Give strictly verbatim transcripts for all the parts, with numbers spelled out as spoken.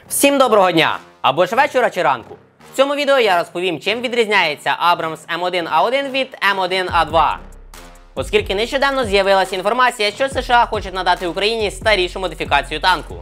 Всім доброго дня! Або ж вечора чи ранку. В цьому відео я розповім, чим відрізняється Abrams М один А один від М один А два. Оскільки нещодавно з'явилася інформація, що США хочуть надати Україні старішу модифікацію танку.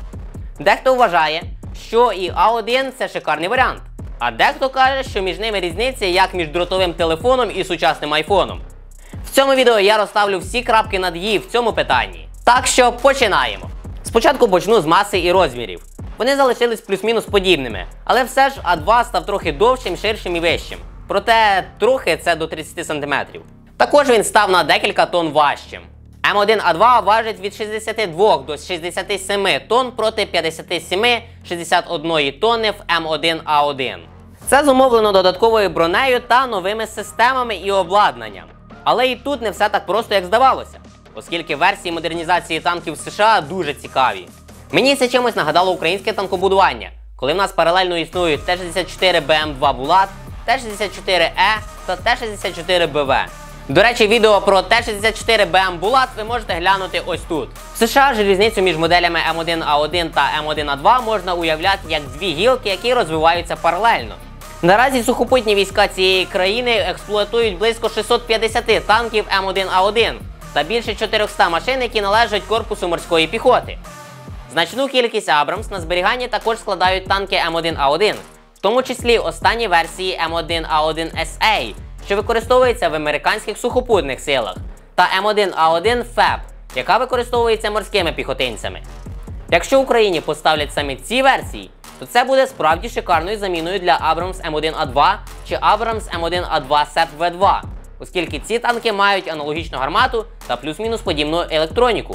Дехто вважає, що і А один це шикарний варіант, а дехто каже, що між ними різниця як між дротовим телефоном і сучасним айфоном. В цьому відео я розставлю всі крапки над «і» в цьому питанні. Так що починаємо. Спочатку почну з маси і розмірів. Вони залишились плюс-мінус подібними, але все ж А два став трохи довшим, ширшим і вищим. Проте трохи це до тридцяти сантиметрів. Також він став на декілька тонн важчим. М один А два важить від шістдесяти двох до шістдесяти семи тонн проти п'ятдесяти семи - шістдесят одної тонни в М один А один. Це зумовлено додатковою бронею та новими системами і обладнанням. Але і тут не все так просто, як здавалося, оскільки версії модернізації танків США дуже цікаві. Мені це чимось нагадало українське танкобудування, коли в нас паралельно існують Т шістдесят чотири Б М два Булат, Т шістдесят чотири Е та Т шістдесят чотири Б В. До речі, відео про Т шістдесят чотири Б М Булат ви можете глянути ось тут. В США ж різницю між моделями М один А один та М один А два можна уявляти як дві гілки, які розвиваються паралельно. Наразі сухопутні війська цієї країни експлуатують близько шістсот п'ятдесят танків М один А один та більше чотирьохсот машин, які належать корпусу морської піхоти. Значну кількість Abrams на зберіганні також складають танки М один А один, в тому числі останні версії М один А один С А, що використовується в американських сухопутних силах, та М один А один Ф Е Б, яка використовується морськими піхотинцями. Якщо Україні поставлять саме ці версії, то це буде справді шикарною заміною для Abrams М один А два чи Abrams М один А два С Е П В два, оскільки ці танки мають аналогічну гармату та плюс-мінус подібну електроніку.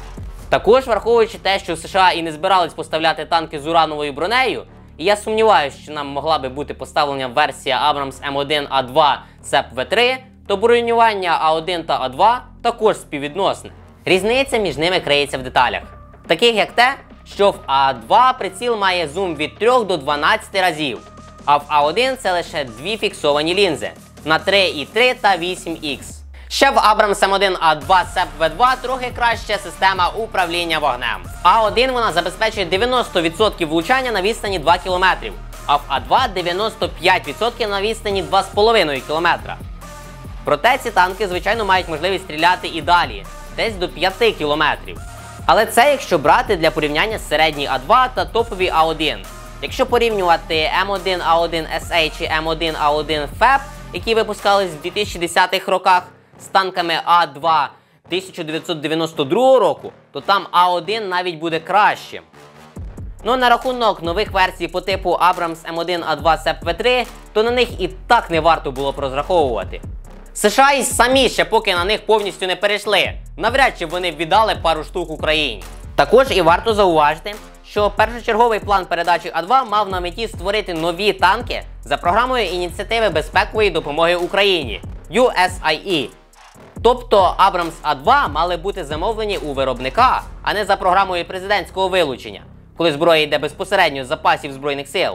Також, враховуючи те, що США і не збирались поставляти танки з урановою бронею, і я сумніваюся, що нам могла би бути поставлена версія Abrams М один А два С Е П В три, то бронювання А один та А два також співвідносне. Різниця між ними криється в деталях, таких як те, що в А два приціл має зум від трьох до дванадцяти разів, а в А один це лише дві фіксовані лінзи на три і три та вісім ікс. Ще в Abrams М один А два С Е П В два трохи краща система управління вогнем. В А один вона забезпечує дев'яносто відсотків влучання на відстані два кілометри, а в А два дев'яносто п'ять відсотків на відстані два з половиною кілометра. Проте ці танки, звичайно, мають можливість стріляти і далі, десь до п'яти кілометрів. Але це якщо брати для порівняння середній А два та топовий А один. Якщо порівнювати М один А один С А чи М один А один Ф Е Б, які випускались в дві тисячі десятих роках, з танками А два тисяча дев'ятсот дев'яносто другого року, то там А один навіть буде кращим. Ну, на рахунок нових версій по типу Abrams М один А два С Е П В три, то на них і так не варто було б розраховувати. США і самі ще поки на них повністю не перейшли, навряд чи вони віддали пару штук Україні. Також і варто зауважити, що першочерговий план передачі А два мав на меті створити нові танки за програмою ініціативи безпекової допомоги Україні Ю С Ай І. Тобто Abrams А два мали бути замовлені у виробника, а не за програмою президентського вилучення, коли зброя йде безпосередньо з запасів Збройних сил.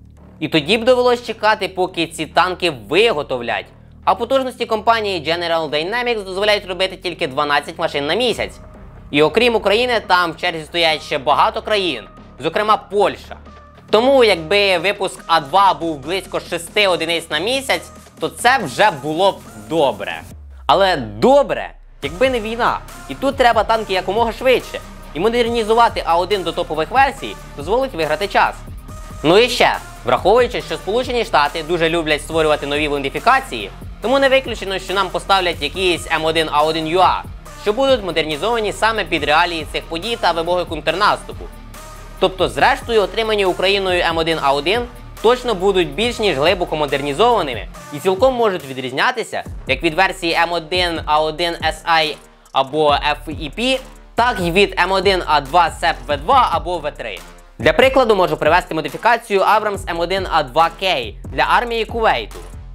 І тоді б довелось чекати, поки ці танки виготовлять. А потужності компанії General Dynamics дозволяють робити тільки дванадцять машин на місяць. І окрім України, там в черзі стоять ще багато країн, зокрема Польща. Тому якби випуск А два був близько шести одиниць на місяць, то це вже було б добре. Але добре, якби не війна. І тут треба танки якомога швидше. І модернізувати А один до топових версій дозволить виграти час. Ну і ще, враховуючи, що Сполучені Штати дуже люблять створювати нові модифікації, тому не виключено, що нам поставлять якісь М один А один Ю А, що будуть модернізовані саме під реалії цих подій та вимоги контрнаступу. Тобто, зрештою, отримані Україною М один А один точно будуть більш ніж глибоко модернізованими і цілком можуть відрізнятися як від версії М один А один С А або Ф І Пі, так і від М один А два С Е П В два або В три. Для прикладу можу привести модифікацію Abrams М один А два К для армії Кувейту.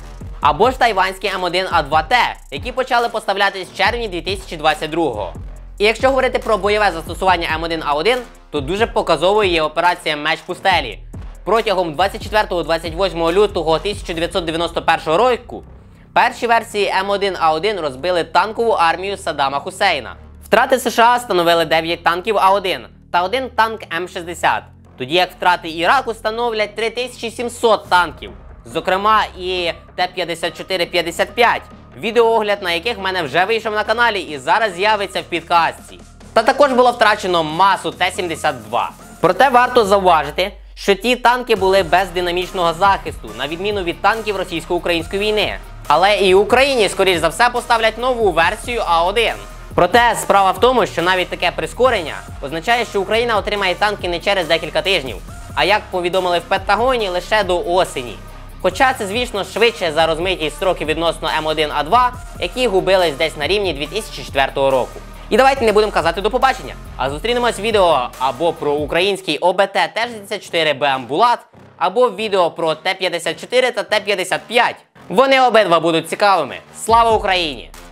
Або ж тайванські М один А два Т, які почали поставлятись в червні дві тисячі двадцять другого. І якщо говорити про бойове застосування М один А один, то дуже показовою є операція Меч пустелі. Протягом двадцять четвертого - двадцять восьмого лютого тисяча дев'ятсот дев'яносто першого року перші версії М один А один розбили танкову армію Саддама Хусейна. Втрати США становили дев'ять танків А один та один танк М шістдесят. тоді як втрати Іраку становлять три тисячі сімсот танків, зокрема і Т п'ятдесят чотири п'ятдесят п'ять, відеоогляд на яких в мене вже вийшов на каналі і зараз з'явиться в підкастці. Та також було втрачено масу Т сімдесят два. Проте варто зауважити, що ті танки були без динамічного захисту, на відміну від танків російсько-української війни. Але і Україні, скоріш за все, поставлять нову версію А один. Проте справа в тому, що навіть таке прискорення означає, що Україна отримає танки не через декілька тижнів, а як повідомили в Пентагоні, лише до осені. Хоча це, звісно, швидше за розмиті строки відносно М один А два, які губились десь на рівні дві тисячі четвертого року. І давайте не будемо казати до побачення, а зустрінемось в відео або про український О Б Т Т шістдесят чотири Б М Булат, або в відео про Т п'ятдесят чотири та Т п'ятдесят п'ять. Вони обидва будуть цікавими. Слава Україні!